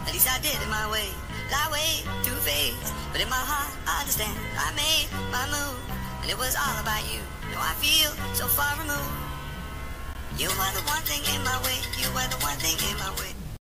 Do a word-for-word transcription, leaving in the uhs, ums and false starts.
At least I did it my way. Lie way, two-faced, but in my heart I understand. I made my move, and it was all about you. Now I feel so far removed. You were the one thing in my way. You were the one thing in my way.